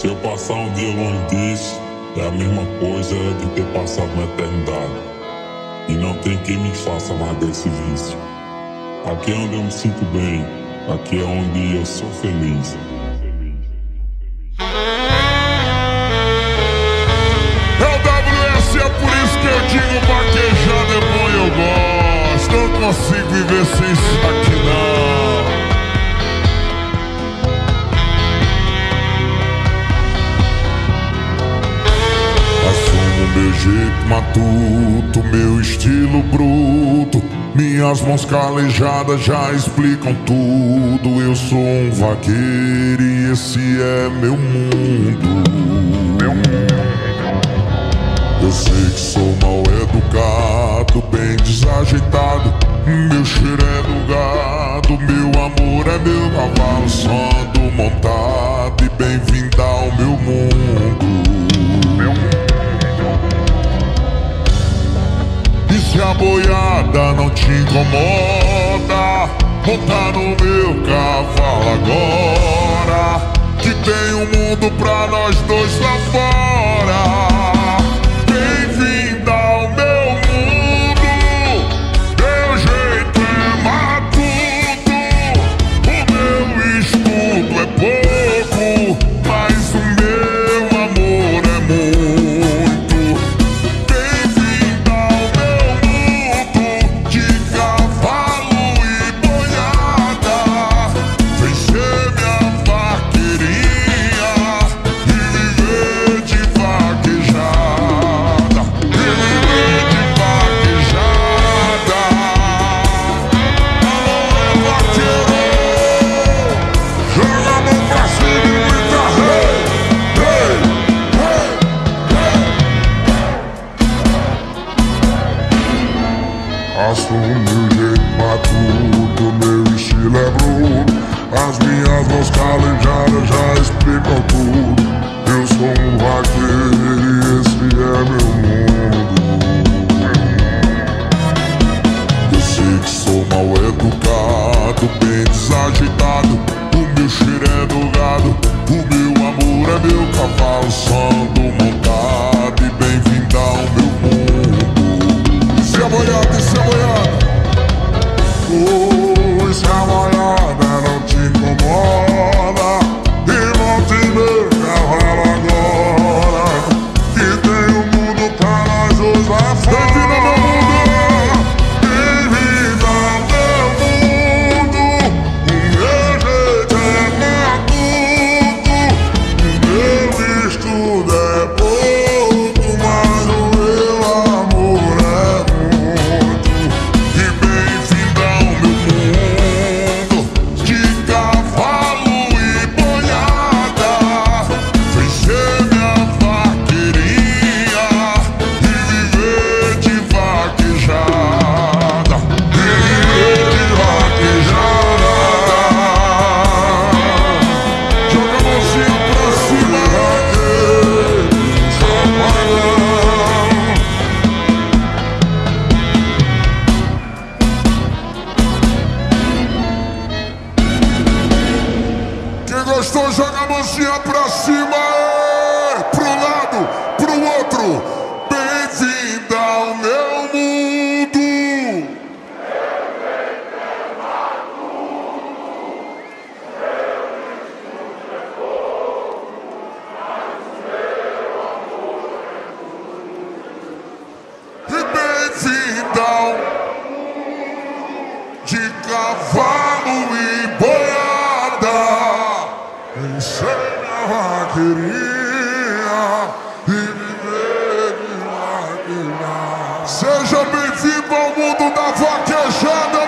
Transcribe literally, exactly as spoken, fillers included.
Se eu passar um dia longe disso, é a mesma coisa de ter passado uma eternidade. E não tem quem me faça mais desse vício. Aqui é onde eu me sinto bem, aqui é onde eu sou feliz. É o W S, é por isso que eu digo vaquejada é bom e eu gosto. Não consigo viver sem isso aqui não. Meu jeito matuto, meu estilo bruto, minhas mãos calejadas já explicam tudo. Eu sou um vaqueiro e esse é meu mundo. Meu mundo. Eu sei que sou mal educado, bem desajeitado. Meu cheiro é do gado, meu amor é meu cavalo santo montado. E bem-vinda ao meu mundo. Meu mundo. E se a boiada não te incomoda, monta no meu cavalo agora, que tem um mundo pra nós dois lá fora. Bem-vinda ao meu mundo, meu jeito é matuto, o meu estudo é pouco, mas o meu amor é muito. Faço o meu jeito matuto, meu estilo é bruto. As minhas mãos calejadas já explicam tudo. Eu sou um vaqueiro e esse é meu mundo. Eu sei que sou mal educado, bem desajeitado. O meu cheiro é do gado, o meu amor é meu cavalo santo montado. E bem-vinda ao meu mundo. Se a boiada, se a boiada, oh, se a boiada não te incomoda, e monte meu cavalo agora, que tem um mundo pra nós dois lá fora. Bem-vinda ao meu mundo, o meu jeito é matuto, o meu estudo é pouco, mas o meu amor é muito. E bem-vinda ao meu mundo de cavalo e boiada. Vem ser minha vaqueirinha e viver de vaquejada. E viver de vaquejada. Joga a mãozinha pra cima, vaqueiro, safadão. Quem gostou, joga a mãozinha pra cima, é, pro lado, pro outro. Bem-vinda ao meu mundo. E bem-vinda ao de cavalo e boiada. Ensina a vaqueirinha e viver de vaquejada. Seja bem-vindo ao mundo da vaquejada.